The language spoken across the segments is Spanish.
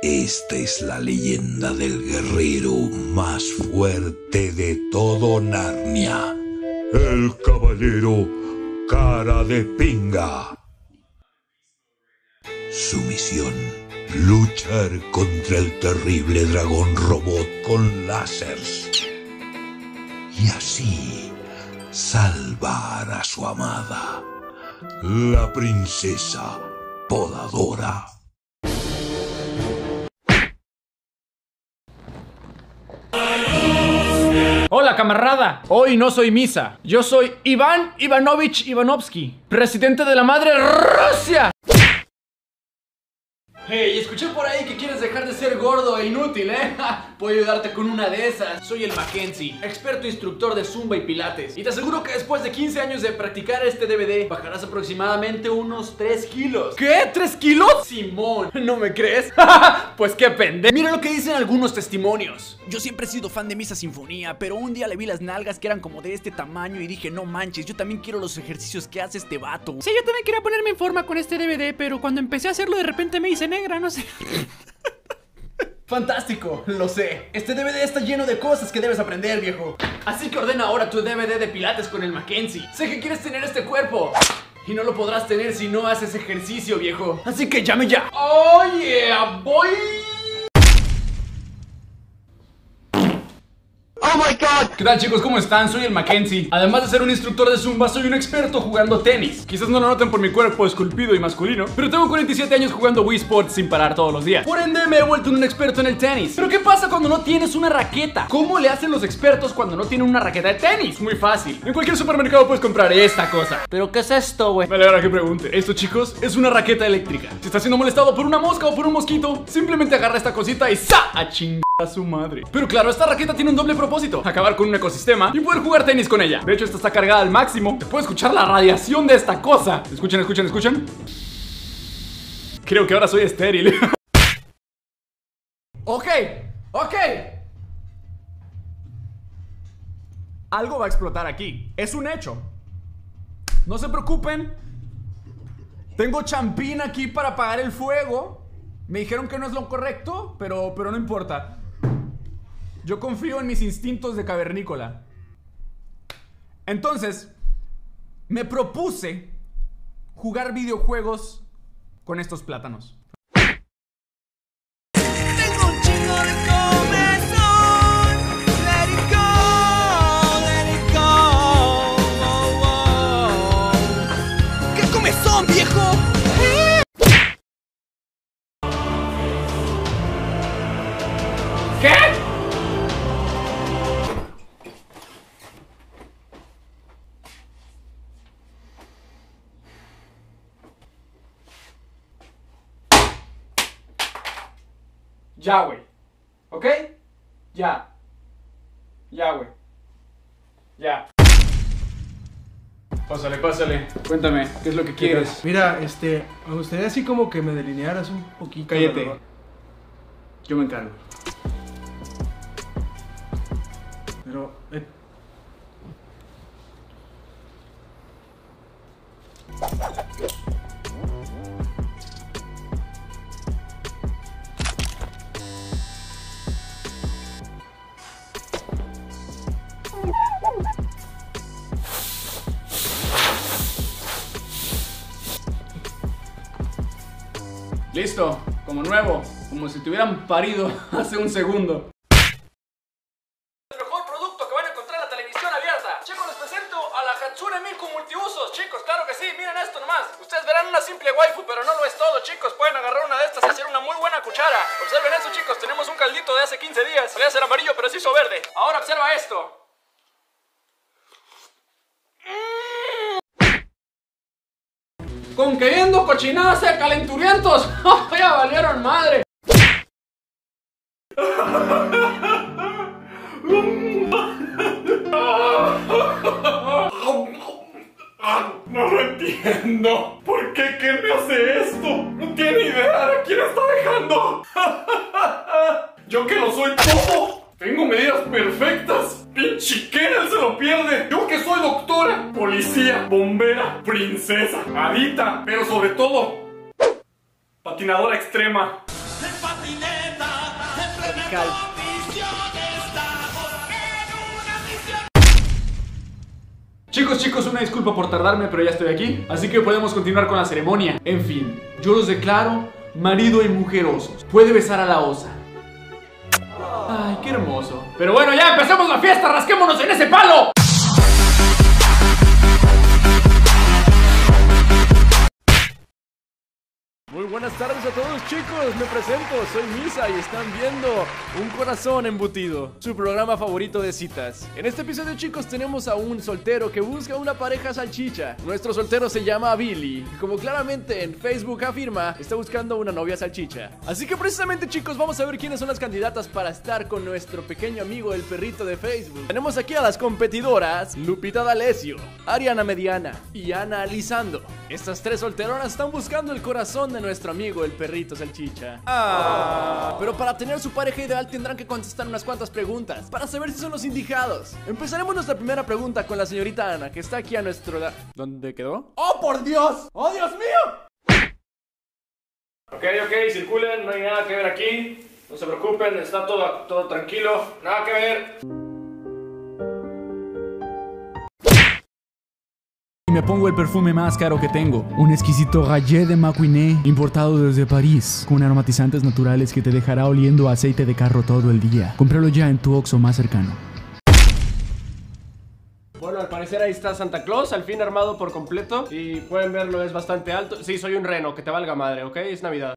Esta es la leyenda del guerrero más fuerte de todo Narnia. El caballero Cara de Pinga. Su misión: luchar contra el terrible dragón robot con láseres. Y así salvar a su amada, la princesa Podadora. Hola, camarada. Hoy no soy Misa. Yo soy Iván Ivanovich Ivanovsky, presidente de la madre Rusia. Hey, escuché por ahí que quieres dejar de ser gordo e inútil, ¿eh? Puedo ayudarte con una de esas. Soy el Mackenzie, experto instructor de Zumba y Pilates. Y te aseguro que después de 15 años de practicar este DVD, bajarás aproximadamente unos 3 kilos. ¿Qué? ¿3 kilos? Simón, ¿no me crees? Pues qué pendejo. Mira lo que dicen algunos testimonios. Yo siempre he sido fan de Misa Sinfonía, pero un día le vi las nalgas que eran como de este tamaño y dije, no manches, yo también quiero los ejercicios que hace este vato. Sí, yo también quería ponerme en forma con este DVD, pero cuando empecé a hacerlo de repente me hice negra, no sé. Fantástico, lo sé. Este DVD está lleno de cosas que debes aprender, viejo. Así que ordena ahora tu DVD de Pilates con el Mackenzie. Sé que quieres tener este cuerpo y no lo podrás tener si no haces ejercicio, viejo. Así que llame ya. Oh yeah, boy. ¡Oh my God! ¿Qué tal, chicos? ¿Cómo están? Soy el Mackenzie. Además de ser un instructor de Zumba, soy un experto jugando tenis. Quizás no lo noten por mi cuerpo esculpido y masculino, pero tengo 47 años jugando Wii Sports sin parar todos los días. Por ende, me he vuelto un experto en el tenis. Pero ¿qué pasa cuando no tienes una raqueta? ¿Cómo le hacen los expertos cuando no tienen una raqueta de tenis? Muy fácil. En cualquier supermercado puedes comprar esta cosa. ¿Pero qué es esto, güey? Me alegra que pregunte. Esto, chicos, es una raqueta eléctrica. Si estás siendo molestado por una mosca o por un mosquito, simplemente agarra esta cosita y ¡sa! A chingar a su madre. Pero claro, esta raqueta tiene un doble propósito: acabar con un ecosistema y poder jugar tenis con ella. De hecho, esta está cargada al máximo. Se puede escuchar la radiación de esta cosa. Escuchen, escuchen, escuchen. Creo que ahora soy estéril. Ok. Algo va a explotar aquí. Es un hecho. No se preocupen. Tengo champín aquí para apagar el fuego. Me dijeron que no es lo correcto, pero no importa. Yo confío en mis instintos de cavernícola. Entonces, me propuse jugar videojuegos con estos plátanos. Tengo un chingo de comezón. Let it go, let it go. Oh, oh. ¿Qué comezón, viejo? ¿Qué? Ya, güey. ¿Ok? Ya. Ya, güey. Ya. Pásale, pásale. Cuéntame, ¿qué es lo que quieres? Mira, me gustaría así como que me delinearas un poquito. Cállate. Yo me encargo. Pero, Listo, como nuevo, como si te hubieran parido hace un segundo. El mejor producto que van a encontrar en la televisión abierta. Chicos, les presento a la Hatsune Miku multiusos. Chicos, claro que sí, miren esto nomás. Ustedes verán una simple waifu, pero no lo es todo, chicos. Pueden agarrar una de estas y hacer una muy buena cuchara. Observen esto, chicos, tenemos un caldito de hace 15 días. Solía ser amarillo, pero se hizo verde. Ahora observa esto. Con que viendo cochinadas de calenturientos. Ya valieron madre. No lo entiendo. ¿Por qué? ¿Quién me hace esto? No tiene idea de quién está dejando. Yo que lo soy todo. Tengo medidas perfectas. Pinche Kennel se lo pierde. Yo que soy doctora, policía, bombera, princesa, adita, pero sobre todo patinadora extrema. El patinero. radical. Chicos, una disculpa por tardarme, pero ya estoy aquí, así que podemos continuar con la ceremonia. En fin, yo los declaro marido y mujer osos. Puede besar a la osa. Ay, qué hermoso. Pero bueno, ya empecemos la fiesta, rasquémonos en ese palo. Muy buenas tardes a todos, chicos, me presento, soy Misa y están viendo Un Corazón Embutido, su programa favorito de citas. En este episodio, chicos, tenemos a un soltero que busca una pareja salchicha. Nuestro soltero se llama Billy y, como claramente en Facebook afirma, está buscando una novia salchicha. Así que precisamente, chicos, vamos a ver quiénes son las candidatas para estar con nuestro pequeño amigo el perrito de Facebook. Tenemos aquí a las competidoras Lupita D'Alessio, Ariana Mediana y Ana Alisando. Estas tres solteronas están buscando el corazón de nuestro amigo el perrito salchicha. Pero para tener su pareja ideal tendrán que contestar unas cuantas preguntas para saber si son los indicados. Empezaremos nuestra primera pregunta con la señorita Ana, que está aquí a nuestro lado. ¿Dónde quedó? ¡Oh, por Dios! ¡Oh, Dios mío! Ok, circulen, no hay nada que ver aquí. No se preocupen, está todo tranquilo. Nada que ver. Me pongo el perfume más caro que tengo, un exquisito Rayé de Maquiné importado desde París, con aromatizantes naturales que te dejará oliendo a aceite de carro todo el día. Cómpralo ya en tu Oxxo más cercano. Bueno, al parecer ahí está Santa Claus, al fin armado por completo. Y pueden verlo, es bastante alto. Sí, soy un reno, que te valga madre, ¿ok? Es Navidad.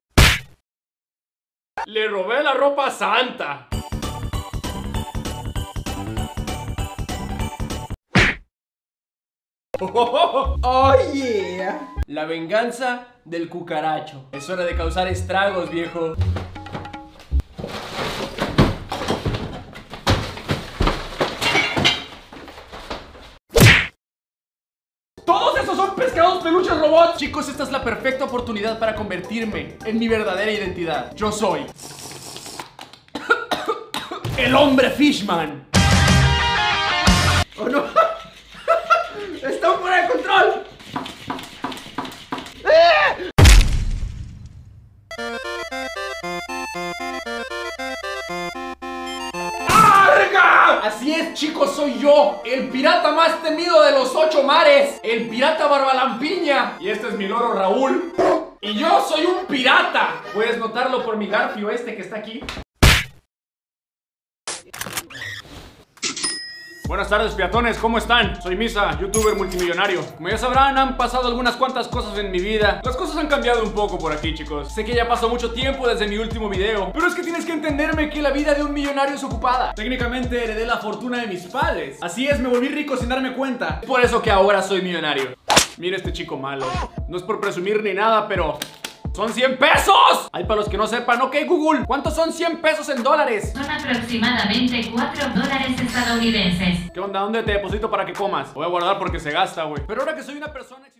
Le robé la ropa a Santa. Oh yeah. La venganza del cucaracho. Es hora de causar estragos, viejo. ¡Todos esos son pescados peluches robots! Chicos, esta es la perfecta oportunidad para convertirme en mi verdadera identidad. Yo soy el hombre Fishman. ¡Oh no! ¡Está fuera de control! ¡Arga! Así es, chicos, soy yo, el pirata más temido de los 8 mares, el pirata Barbalampiña. Y este es mi loro Raúl. Y yo soy un pirata. Puedes notarlo por mi garfio este que está aquí. Buenas tardes, peatones, ¿cómo están? Soy Misa, youtuber multimillonario. Como ya sabrán, han pasado algunas cuantas cosas en mi vida. Las cosas han cambiado un poco por aquí, chicos. Sé que ya pasó mucho tiempo desde mi último video, pero es que tienes que entenderme que la vida de un millonario es ocupada. Técnicamente heredé la fortuna de mis padres. Así es, me volví rico sin darme cuenta. Es por eso que ahora soy millonario. Mira este chico malo. No es por presumir ni nada, pero... ¡son 100 pesos! Ay, para los que no sepan, ok, Google, ¿cuántos son 100 pesos en dólares? Son aproximadamente 4 dólares estadounidenses. ¿Qué onda? ¿Dónde te deposito para que comas? Voy a guardar porque se gasta, güey. Pero ahora que soy una persona...